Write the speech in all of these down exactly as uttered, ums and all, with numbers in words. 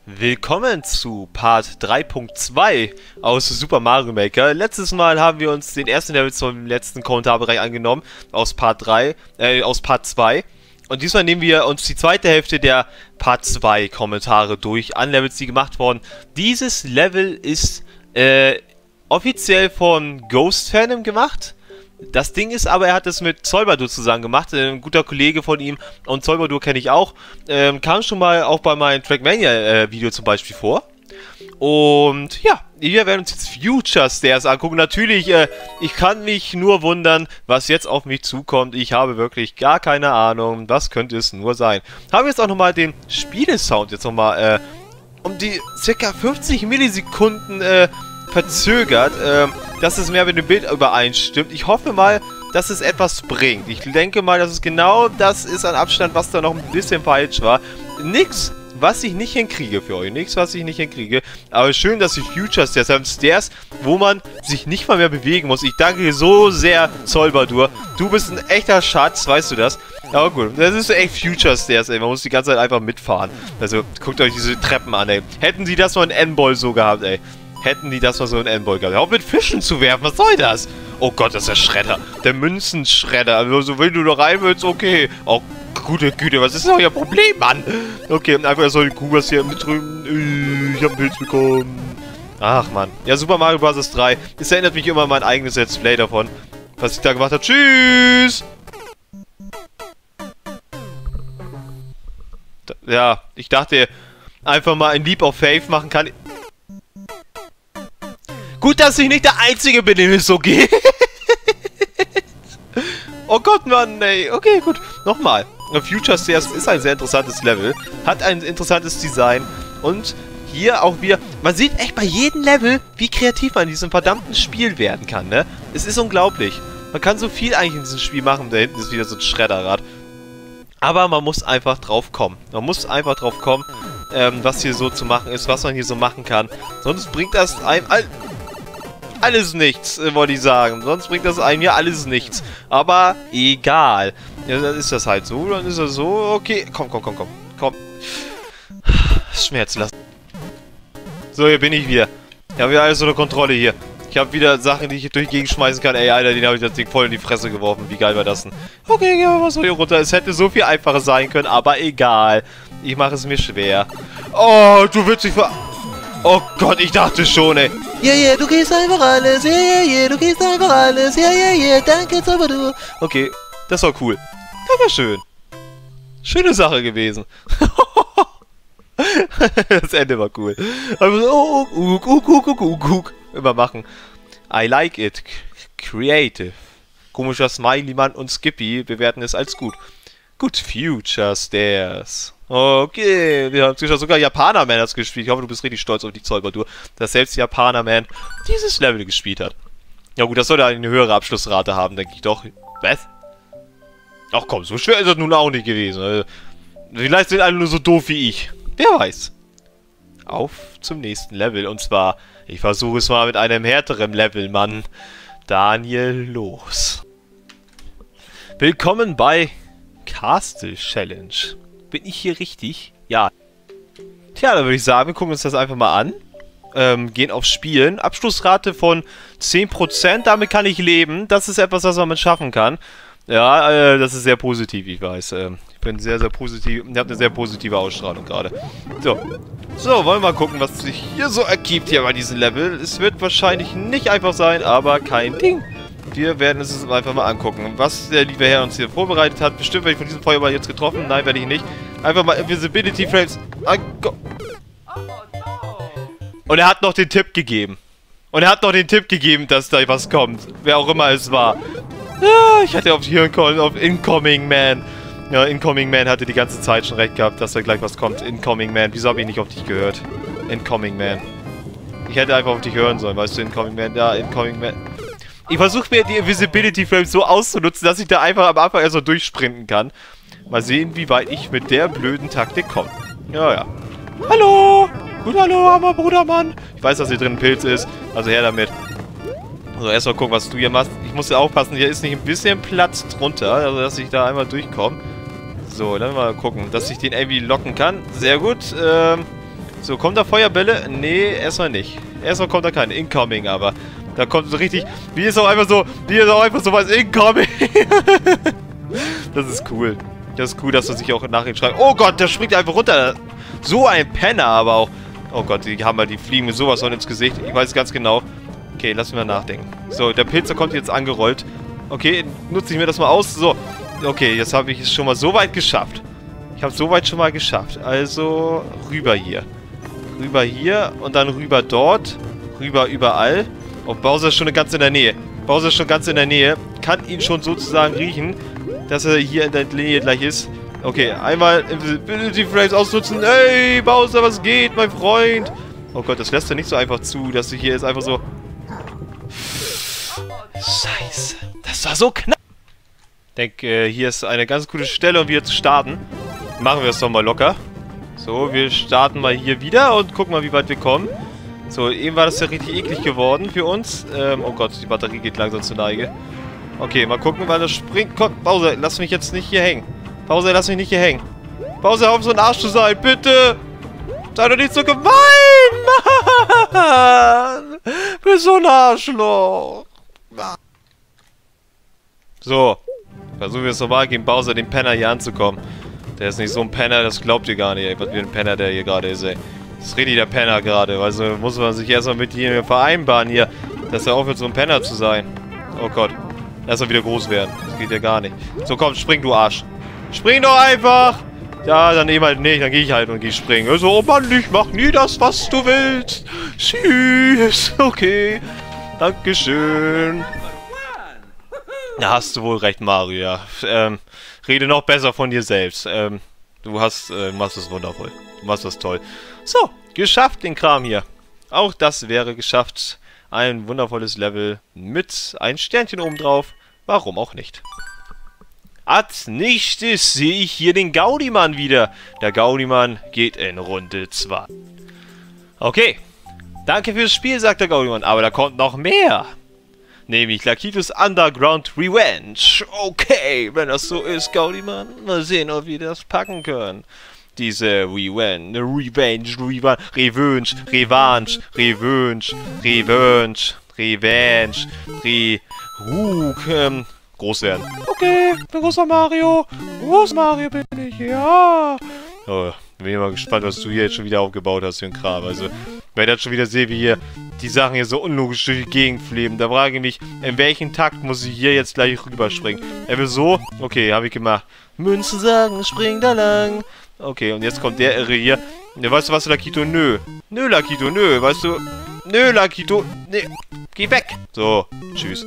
Willkommen zu Part drei Punkt zwei aus Super Mario Maker. Letztes Mal haben wir uns den ersten Level zum letzten Kommentarbereich angenommen, aus Part drei, äh, aus Part zwei. Und diesmal nehmen wir uns die zweite Hälfte der Part zwei Kommentare durch, an Levels, die gemacht wurden. Dieses Level ist, äh, offiziell von Ghost Phantom gemacht. Das Ding ist aber, er hat es mit Zolbadur zusammen gemacht, ein guter Kollege von ihm, und Zolbadur kenne ich auch, ähm, kam schon mal auch bei meinem Trackmania-Video äh, zum Beispiel vor. Und ja, wir werden uns jetzt Future Stairs angucken. Natürlich, äh, ich kann mich nur wundern, was jetzt auf mich zukommt. Ich habe wirklich gar keine Ahnung, was könnte es nur sein. Haben wir jetzt auch nochmal den Spielesound jetzt nochmal äh, um die circa fünfzig Millisekunden äh, verzögert, äh, dass es mehr mit dem Bild übereinstimmt. Ich hoffe mal, dass es etwas bringt. Ich denke mal, dass es genau das ist an Abstand, was da noch ein bisschen falsch war. Nix, was ich nicht hinkriege für euch. Nichts, was ich nicht hinkriege. Aber schön, dass die Future Stairs haben. Stairs, wo man sich nicht mal mehr bewegen muss. Ich danke dir so sehr, Zolbadur. Du bist ein echter Schatz, weißt du das? Aber gut, das ist echt Future Stairs, ey. Man muss die ganze Zeit einfach mitfahren. Also, guckt euch diese Treppen an, ey. Hätten sie das mal in N-Ball so gehabt, ey. Hätten die das mal so in N-Ball gehabt. Auch mit Fischen zu werfen, was soll das? Oh Gott, das ist der Schredder. Der Münzenschredder. Also, wenn du da rein willst, okay. Oh, gute Güte, was ist denn euer Problem, Mann? Okay, einfach so die Kuh, was hier mit drüben. Ich hab einen Pilz bekommen. Ach, Mann. Ja, Super Mario Bros. drei. Das erinnert mich immer an mein eigenes Let's Play davon, was ich da gemacht habe. Tschüss! Ja, ich dachte, einfach mal ein Leap of Faith machen kann. Gut, dass ich nicht der Einzige bin, dem es so geht. Oh Gott, Mann, ey. Okay, gut. Nochmal. Future Stairs ist ein sehr interessantes Level. Hat ein interessantes Design. Und hier auch wieder... Man sieht echt bei jedem Level, wie kreativ man in diesem verdammten Spiel werden kann, ne? Es ist unglaublich. Man kann so viel eigentlich in diesem Spiel machen. Da hinten ist wieder so ein Schredderrad. Aber man muss einfach drauf kommen. Man muss einfach drauf kommen, ähm, was hier so zu machen ist, was man hier so machen kann. Sonst bringt das einem... All Alles nichts, äh, wollte ich sagen. Sonst bringt das einem ja alles nichts. Aber egal. Ja, dann ist das halt so. Dann ist das so. Okay, komm, komm, komm, komm. Komm. Schmerz lassen. So, hier bin ich wieder. Ich habe wieder alles unter Kontrolle hier. Ich habe wieder Sachen, die ich durch die Gegend schmeißen kann. Ey, Alter, den habe ich das Ding voll in die Fresse geworfen. Wie geil war das denn? Okay, gehen wir mal so hier runter. Es hätte so viel einfacher sein können, aber egal. Ich mache es mir schwer. Oh, du willst dich ver... Oh Gott, ich dachte schon, ey. Ja, yeah, ja, yeah, du gehst einfach alles. Ja, ja, ja, du gehst einfach alles. Ja, ja, ja, danke, Zolbadur. Okay, das war cool. Das war schön. Schöne Sache gewesen. Das Ende war cool. Also, oh, oh, oh, oh, oh, oh, oh, immer machen. I like it. Creative. Komischer Smiley-Mann und Skippy bewerten es als gut. Gut, Future Stairs. Okay, wir haben sogar Japaner-Man das gespielt. Ich hoffe, du bist richtig stolz auf die Zolbadur, dass selbst Japaner-Man dieses Level gespielt hat. Ja gut, das sollte eine höhere Abschlussrate haben, denke ich doch. Was? Ach komm, so schwer ist das nun auch nicht gewesen. Also, vielleicht sind alle nur so doof wie ich. Wer weiß. Auf zum nächsten Level. Und zwar, ich versuche es mal mit einem härteren Level, Mann. Daniel, los. Willkommen bei Castle Challenge. Bin ich hier richtig? Ja. Tja, dann würde ich sagen, wir gucken uns das einfach mal an. Ähm, gehen auf Spielen. Abschlussrate von zehn Prozent, damit kann ich leben. Das ist etwas, was man schaffen kann. Ja, äh, das ist sehr positiv, ich weiß. Ähm, ich bin sehr, sehr positiv. Ich habe eine sehr positive Ausstrahlung gerade. So. So, wollen wir mal gucken, was sich hier so ergibt hier bei diesem Level. Es wird wahrscheinlich nicht einfach sein, aber kein Ding. Wir werden es uns einfach mal angucken, was der liebe Herr uns hier vorbereitet hat. Bestimmt werde ich von diesem Feuerball jetzt getroffen. Nein, werde ich nicht. Einfach mal Invisibility Frames. Und er hat noch den Tipp gegeben. Und er hat noch den Tipp gegeben, dass da was kommt. Wer auch immer es war. Ja, ich hatte auf die Hirn auf Incoming Man. Ja, Incoming Man hatte die ganze Zeit schon recht gehabt, dass da gleich was kommt. Incoming Man. Wieso habe ich nicht auf dich gehört? Incoming Man. Ich hätte einfach auf dich hören sollen, weißt du, Incoming Man. Ja, Incoming Man. Ich versuche mir die Invisibility Frames so auszunutzen, dass ich da einfach am Anfang erstmal durchsprinten kann. Mal sehen, wie weit ich mit der blöden Taktik komme. Ja, ja. Hallo! Gut, hallo, armer Brudermann. Ich weiß, dass hier drin ein Pilz ist, also her damit. So, erstmal gucken, was du hier machst. Ich muss ja aufpassen, hier ist nicht ein bisschen Platz drunter, also dass ich da einmal durchkomme. So, dann mal gucken, dass ich den irgendwie locken kann. Sehr gut. Ähm, So, kommt da Feuerbälle? Nee, erstmal nicht. Erstmal kommt da kein Incoming, aber da kommt so richtig... Wie ist auch einfach so... Wie ist auch einfach so was Incoming? Das ist cool. Das ist cool, dass er sich auch nachher schreibt. Oh Gott, der springt einfach runter. So ein Penner aber auch. Oh Gott, die haben halt die Fliegen mit sowas von ins Gesicht. Ich weiß ganz genau. Okay, lass mich mal nachdenken. So, der Pilzer kommt jetzt angerollt. Okay, nutze ich mir das mal aus. So, okay, jetzt habe ich es schon mal so weit geschafft. Ich habe es so weit schon mal geschafft. Also, rüber hier. Rüber hier und dann rüber dort. Rüber überall. Oh, Bowser ist schon ganz in der Nähe. Bowser ist schon ganz in der Nähe. Kann ihn schon sozusagen riechen, dass er hier in der Nähe gleich ist. Okay, einmal Infinity Frames ausnutzen. Hey, Bowser, was geht, mein Freund? Oh Gott, das lässt er nicht so einfach zu, dass sie hier jetzt einfach so... Scheiße. Das war so knapp. Ich denke, äh, hier ist eine ganz gute Stelle, um wieder zu starten. Machen wir es doch mal locker. So, wir starten mal hier wieder und gucken mal, wie weit wir kommen. So, eben war das ja richtig eklig geworden für uns. Ähm, oh Gott, die Batterie geht langsam zur Neige. Okay, mal gucken, wann das springt. Komm, Bowser, lass mich jetzt nicht hier hängen. Bowser, lass mich nicht hier hängen. Bowser, auf so ein Arsch zu sein, bitte! Sei doch nicht so gemein, Mann! Du bist so ein Arschloch! So. Versuchen wir es nochmal, gegen Bowser, den Penner hier anzukommen. Der ist nicht so ein Penner, das glaubt ihr gar nicht, ey. Was für ein Penner der hier gerade ist, ey. Das ist richtig der Penner gerade. Also muss man sich erstmal mit ihm vereinbaren hier, dass er aufhört, so ein Penner zu sein. Oh Gott. Erstmal wieder groß werden. Das geht ja gar nicht. So, komm, spring, du Arsch. Spring doch einfach! Ja, dann eben halt nicht. Dann gehe ich halt und gehe springen. Also, oh Mann, ich mach nie das, was du willst. Tschüss. Okay. Dankeschön. Da hast du wohl recht, Mario, ja. Ähm, rede noch besser von dir selbst. Ähm, du hast, äh, machst es wundervoll. Du machst das toll. So, geschafft den Kram hier. Auch das wäre geschafft. Ein wundervolles Level mit ein Sternchen oben drauf. Warum auch nicht? Als nächstes sehe ich hier den Gaudimann wieder. Der Gaudimann geht in Runde zwei. Okay. Danke fürs Spiel, sagt der Gaudimann. Aber da kommt noch mehr. Nämlich Lakitus Underground Revenge. Okay, wenn das so ist, Gaudimann. Mal sehen, ob wir das packen können. Diese Revenge, Revenge, Revenge, Revenge, Revanche, Revenge, Revenge, Revenge, Re... Rug, ähm, groß werden. Okay, großer Mario. Groß Mario bin ich, ja. Oh, bin ich mal gespannt, was du hier jetzt schon wieder aufgebaut hast für ein Kram. Also, wenn ich das schon wieder sehe, wie hier die Sachen hier so unlogisch durch die Gegend fliegen, da frage ich mich, in welchem Takt muss ich hier jetzt gleich rüberspringen? Er will so? Okay, habe ich gemacht. Münzen sagen, spring da lang. Okay, und jetzt kommt der Irre hier. Ja, weißt du was, Lakito? Nö. Nö, Lakito, nö. Weißt du? Nö, Lakito. Nee. Geh weg. So, tschüss.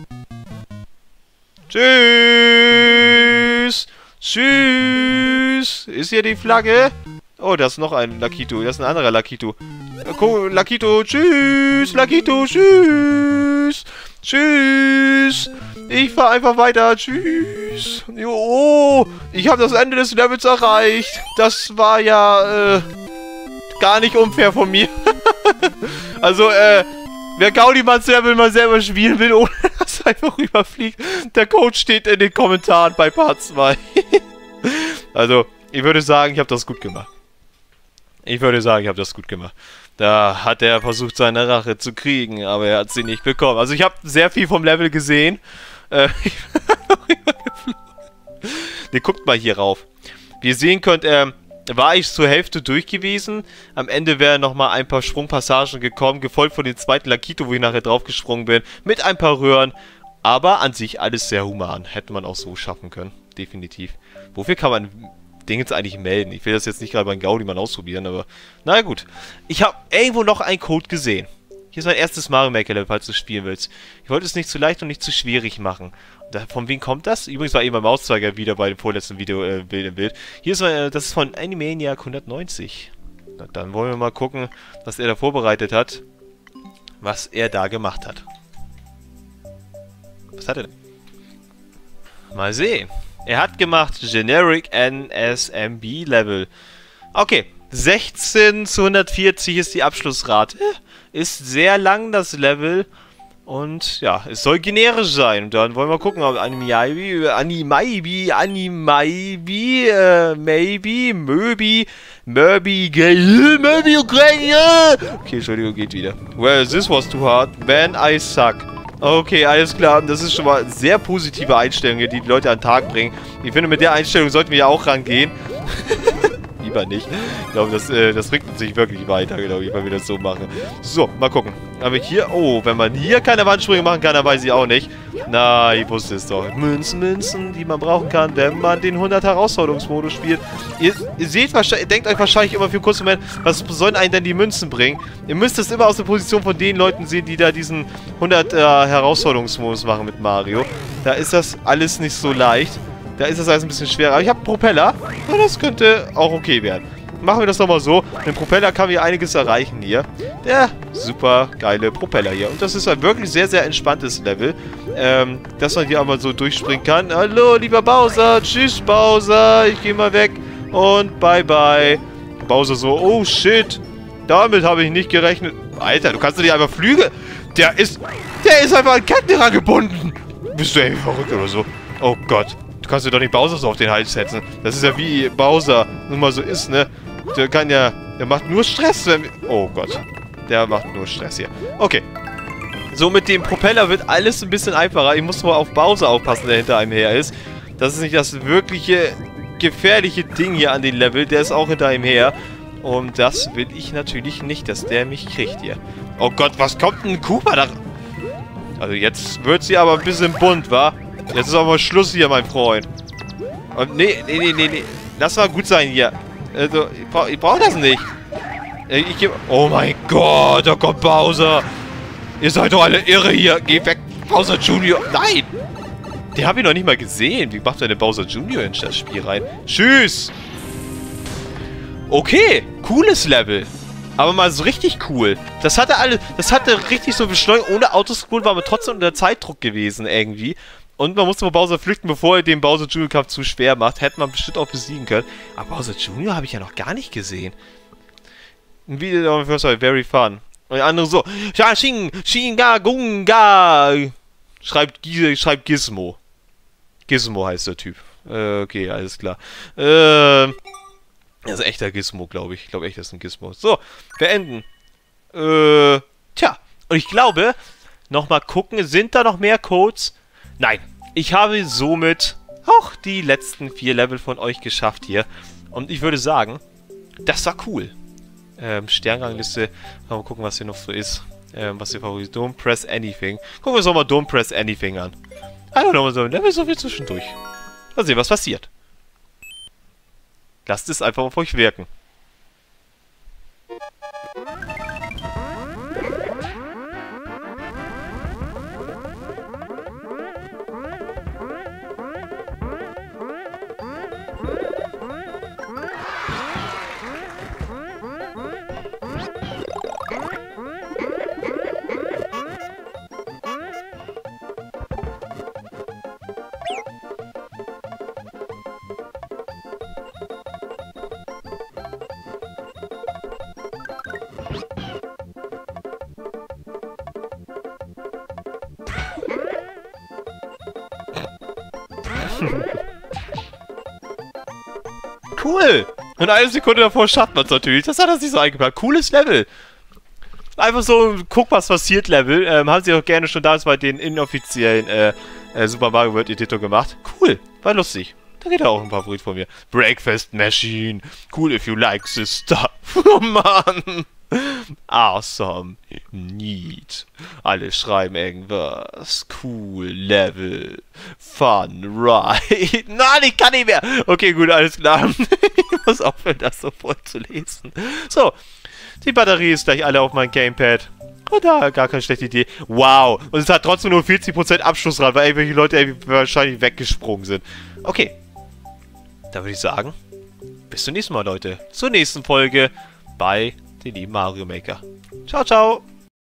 Tschüss. Tschüss. Ist hier die Flagge? Oh, da ist noch ein Lakito. Das ist ein anderer Lakito. Lakito, tschüss. Lakito, tschüss. Tschüss. Ich fahr einfach weiter. Tschüss. Oh, ich habe das Ende des Levels erreicht. Das war ja, äh, gar nicht unfair von mir. Also, äh, wer Gaudimanns Level mal selber spielen will, ohne dass er einfach rüberfliegt, der Code steht in den Kommentaren bei Part zwei. Also, ich würde sagen, ich habe das gut gemacht. Ich würde sagen, ich habe das gut gemacht. Da hat er versucht, seine Rache zu kriegen, aber er hat sie nicht bekommen. Also ich habe sehr viel vom Level gesehen. Äh, ich bin einfach rübergeflogen. Ne, guckt mal hier rauf. Wie ihr sehen könnt, äh, war ich zur Hälfte durch gewesen. Am Ende wären nochmal ein paar Sprungpassagen gekommen, gefolgt von dem zweiten Lakito, wo ich nachher drauf gesprungen bin, mit ein paar Röhren. Aber an sich alles sehr human. Hätte man auch so schaffen können. Definitiv. Wofür kann man Ding jetzt eigentlich melden? Ich will das jetzt nicht gerade beim Gaudimann ausprobieren, aber naja gut. Ich habe irgendwo noch einen Code gesehen. Hier ist mein erstes Mario Maker Level, falls du spielen willst. Ich wollte es nicht zu leicht und nicht zu schwierig machen. Da, von wem kommt das? Übrigens war eben mein Mauszeiger wieder bei dem vorletzten Video äh, Bild im Bild. Hier ist äh, das ist von Animaniac hundertneunzig. Na, dann wollen wir mal gucken, was er da vorbereitet hat. Was er da gemacht hat. Was hat er denn? Mal sehen. Er hat gemacht Generic N S M B Level. Okay, sechzehn zu hundertvierzig ist die Abschlussrate. Ist sehr lang das Level. Und ja, es soll generisch sein. Und dann wollen wir gucken, ob Animaibi, Animaibi, Animaibi, äh, maybe, Möbi, Möbi, Gay, Möbi, Ukraine. Okay, Entschuldigung, geht wieder. Well, this was too hard. Man, I suck. Okay, alles klar. Das ist schon mal sehr positive Einstellungen, die die Leute an den Tag bringen. Ich finde, mit der Einstellung sollten wir ja auch rangehen. Lieber nicht. Ich glaube, das, äh, das bringt uns nicht wirklich weiter, glaube ich, wenn wir das so machen. So, mal gucken. Aber hier, oh, wenn man hier keine Wandsprünge machen kann, dann weiß ich auch nicht. Na, ich wusste es doch. Münzen, Münzen, die man brauchen kann, wenn man den hundert Herausforderungsmodus spielt. Ihr, ihr seht wahrscheinlich, denkt euch wahrscheinlich immer für einen kurzen Moment, was sollen einen denn die Münzen bringen? Ihr müsst es immer aus der Position von den Leuten sehen, die da diesen hundert äh, Herausforderungsmodus machen mit Mario. Da ist das alles nicht so leicht. Da ist das alles ein bisschen schwerer. Aber ich habe einen Propeller. Und das könnte auch okay werden. Machen wir das doch mal so. Mit dem Propeller kann wir einiges erreichen hier. Der super geile Propeller hier. Und das ist ein wirklich sehr, sehr entspanntes Level. Ähm, dass man hier einmal so durchspringen kann. Hallo, lieber Bowser. Tschüss, Bowser. Ich gehe mal weg. Und bye, bye. Bowser so, oh shit. Damit habe ich nicht gerechnet. Alter, du kannst doch nicht einfach Flüge. Der ist, der ist einfach an Ketten herangebunden. Bist du irgendwie verrückt oder so? Oh Gott. Du kannst dir doch nicht Bowser so auf den Hals setzen. Das ist ja wie Bowser nun mal so ist, ne? Der kann ja... Der macht nur Stress, wenn wir... Oh Gott. Der macht nur Stress hier. Okay. So, mit dem Propeller wird alles ein bisschen einfacher. Ich muss nur auf Bowser aufpassen, der hinter einem her ist. Das ist nicht das wirkliche gefährliche Ding hier an den Level. Der ist auch hinter einem her. Und das will ich natürlich nicht, dass der mich kriegt hier. Oh Gott, was kommt denn Koopa da... Also jetzt wird sie aber ein bisschen bunt, wa? Jetzt ist aber Schluss hier, mein Freund. Und nee, nee, nee, nee, nee. Lass mal gut sein hier. Also, ich brauch, ich brauch das nicht. Ich, ich geb... Oh mein Gott, oh Gott, Bowser. Ihr seid doch alle irre hier. Geh weg, Bowser Junior. Nein! Den hab ich noch nicht mal gesehen. Wie macht denn der Bowser Junior in das Spiel rein? Tschüss! Okay, cooles Level. Aber mal so richtig cool. Das hatte alle, das hatte richtig so beschleunigt. Ohne Autoscroll war man trotzdem unter Zeitdruck gewesen irgendwie. Und man musste vor Bowser flüchten, bevor er den Bowser Junior Kampf zu schwer macht. Hätte man bestimmt auch besiegen können. Aber Bowser Junior habe ich ja noch gar nicht gesehen. Ein Video on first very fun. Und der andere so. Shing, Shinga, Gunga. Schreibt, schreibt Gizmo. Gizmo heißt der Typ. Äh, okay, alles klar. Äh. Das ist echter Gizmo, glaube ich. Ich glaube echt, das ist ein Gizmo. So, beenden. Äh, tja. Und ich glaube, nochmal gucken, sind da noch mehr Codes? Nein. Ich habe somit auch die letzten vier Level von euch geschafft hier. Und ich würde sagen, das war cool. Ähm, Sternrangliste. Mal gucken, was hier noch so ist. Ähm, was ihr favorisiert. Don't press anything. Gucken wir uns nochmal Don't press anything an. Einfach nochmal so ein Level so viel zwischendurch. Mal sehen, was passiert. Lasst es einfach auf euch wirken. Cool! Und eine Sekunde davor schafft man es natürlich. Das hat er sich so eingeplant. Cooles Level. Einfach so ein Guck, was passiert Level. Ähm, haben sie auch gerne schon damals bei den inoffiziellen äh, äh, Super Mario World Editor gemacht. Cool. War lustig. Da geht auch ein Favorit von mir. Breakfast Machine. Cool if you like this stuff. Oh Mann. Awesome. Neat. Alle schreiben irgendwas. Cool. Level. Fun. Right. Nein, ich kann nicht mehr. Okay, gut, alles klar. Ich muss aufhören, das so vorzulesen. So. Die Batterie ist gleich alle auf meinem Gamepad. Und da, gar keine schlechte Idee. Wow. Und es hat trotzdem nur vierzig Prozent Abschlussrate, weil irgendwelche Leute wahrscheinlich weggesprungen sind. Okay. Da würde ich sagen, bis zum nächsten Mal, Leute. Zur nächsten Folge bei den lieben Mario Maker. Ciao, ciao.